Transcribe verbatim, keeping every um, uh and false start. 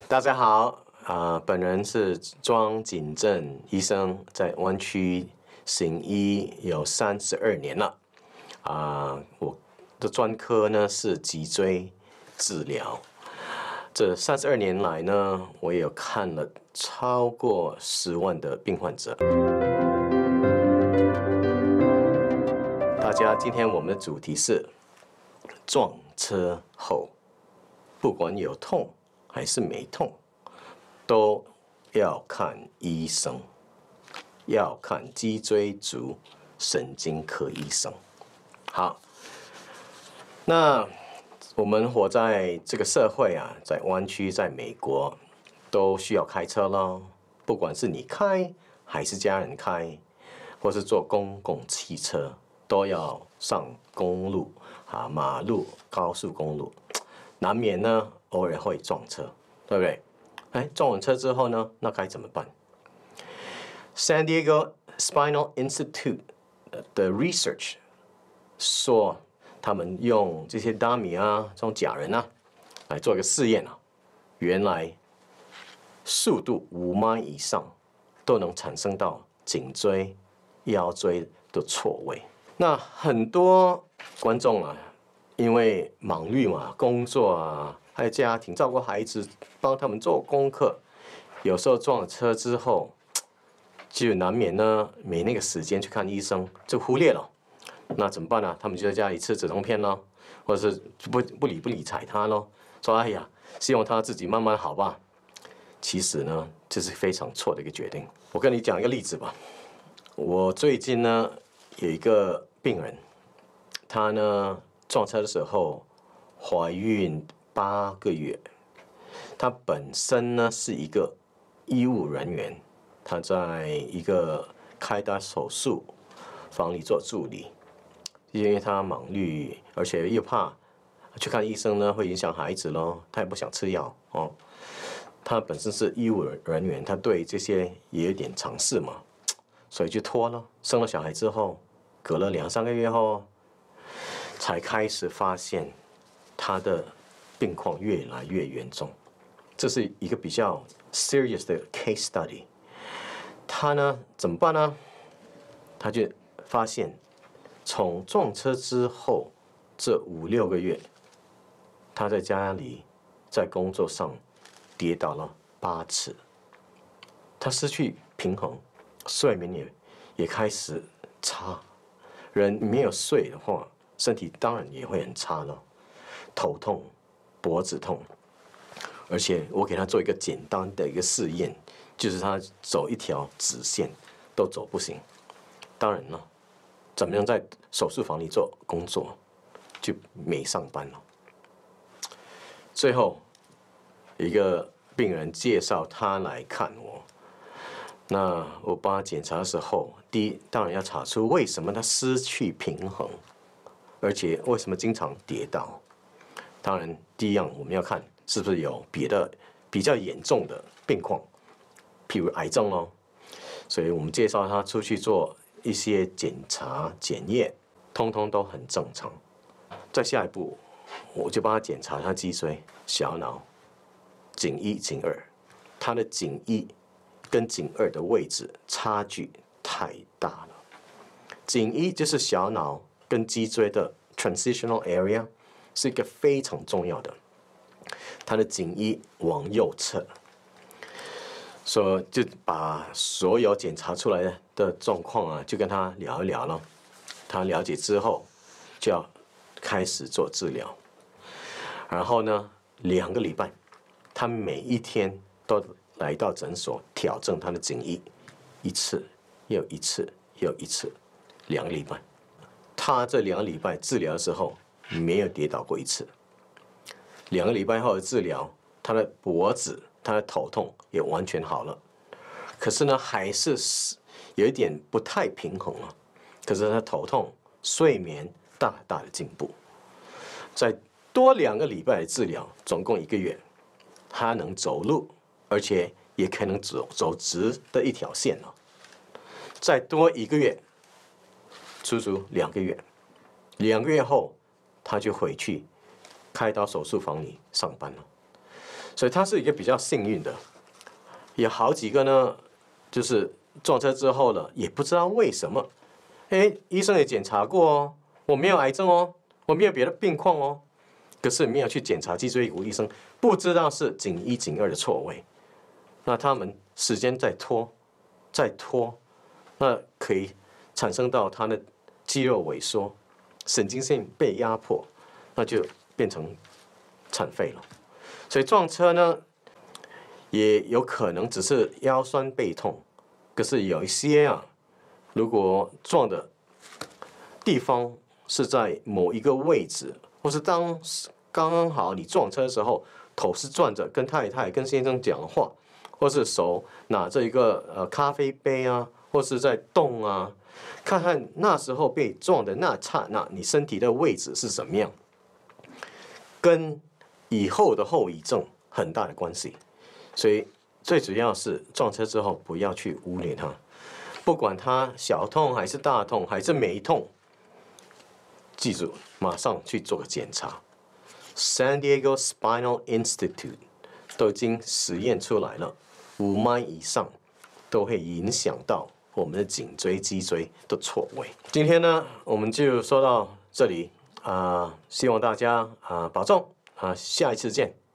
大家好，啊、呃，本人是庄景正医生，在湾区行医有三十二年了。啊、呃，我的专科呢是脊椎治疗。这三十二年来呢，我也有看了超过十万的病患者。大家，今天我们的主题是撞车后，不管有痛还是没痛，都要看医生，要看脊椎足神经科医生。好，那我们活在这个社会啊，在湾区，在美国，都需要开车咯。不管是你开还是家人开，或是坐公共汽车，都要上公路啊、马路、高速公路，难免呢偶尔会撞车，对不对？哎，撞完车之后呢，那该怎么办 ？San Diego Spinal Institute 的 research 说，他们用这些 dummy 啊，这种假人啊，来做一个试验啊，原来速度五迈以上都能产生到颈椎、腰椎的错位。那很多观众啊，因为忙碌嘛，工作啊，还有家庭照顾孩子，帮他们做功课，有时候撞了车之后，就难免呢没那个时间去看医生，就忽略了。那怎么办呢？他们就在家里吃止痛片咯，或者是不不理不理睬他咯，说哎呀，希望他自己慢慢好吧。其实呢，这是非常错的一个决定。我跟你讲一个例子吧。我最近呢有一个病人，她呢撞车的时候怀孕八个月，她本身呢是一个医务人员，她在一个开刀手术房里做助理，因为她忙碌，而且又怕去看医生呢会影响孩子咯，她也不想吃药哦。他本身是医务人员，他对这些也有点尝试嘛，所以就拖了。生了小孩之后，隔了两三个月后，才开始发现他的病况越来越严重。这是一个比较 serious 的 case study。他呢怎么办呢？他就发现，从撞车之后这五六个月，他在家里，在工作上跌倒了八次，他失去平衡，睡眠也也开始差。人没有睡的话，身体当然也会很差了，头痛、脖子痛。而且我给他做一个简单的一个试验，就是他走一条直线都走不行。当然了，怎么样在手术房里做工作，就没上班了。最后，一个病人介绍他来看我，那我帮他检查的时候，第一当然要查出为什么他失去平衡，而且为什么经常跌倒。当然，第一样我们要看是不是有别的比较严重的病况，譬如癌症哦。所以我们介绍他出去做一些检查检验，通通都很正常。再下一步，我就帮他检查他脊椎、小脑、颈一、颈二，他的颈一跟颈二的位置差距太大了。颈一就是小脑跟脊椎的 transitional area， 是一个非常重要的。他的颈一往右侧，所以就把所有检查出来的状况啊，就跟他聊一聊了。他了解之后，就要开始做治疗。然后呢，两个礼拜，他每一天都来到诊所挑战他的颈一，一次又一次又一次，两个礼拜。他这两个礼拜治疗的时候没有跌倒过一次。两个礼拜后的治疗，他的脖子、他的头痛也完全好了。可是呢，还是有一点不太平衡了。可是他头痛、睡眠大大的进步。再多两个礼拜的治疗，总共一个月，他能走路，而且也可能走走直的一条线了。再多一个月，足足两个月，两个月后，他就回去开刀手术房里上班了。 所以他是一个比较幸运的。有好几个呢，就是撞车之后了，也不知道为什么，哎，医生也检查过哦，我没有癌症哦，我没有别的病况哦，可是没有去检查脊椎骨，医生不知道是颈一、颈二的错位，那他们时间再拖，再拖，那可以产生到他的肌肉萎缩，神经线被压迫，那就变成残废了。所以撞车呢，也有可能只是腰酸背痛，可是有一些啊，如果撞的地方是在某一个位置，或是当刚刚好你撞车的时候，头是转着跟太太跟先生讲话，或是手拿着一个呃咖啡杯啊，或是在动啊，看看那时候被撞的那刹那，你身体的位置是怎么样，跟以后的后遗症很大的关系。所以最主要是撞车之后不要去忽略它，不管它小痛还是大痛还是没痛，记住马上去做个检查。San Diego Spinal Institute 都已经实验出来了，五迈以上都会影响到我们的颈椎、脊椎的错位。今天呢，我们就说到这里啊、呃，希望大家啊、呃、保重啊、呃，下一次见。